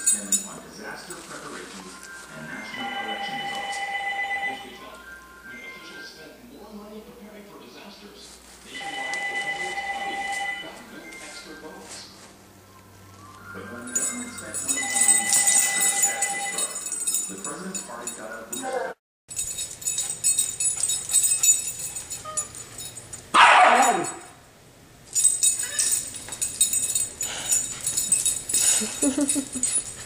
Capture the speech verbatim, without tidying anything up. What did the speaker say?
chairman on disaster preparations and national election results. History Trump. When officials spent more money preparing for disasters, nationwide the president's party got no extra votes. But when the government spent money on relief after disaster struck, the president's party got a boost. Ha ha ha ha.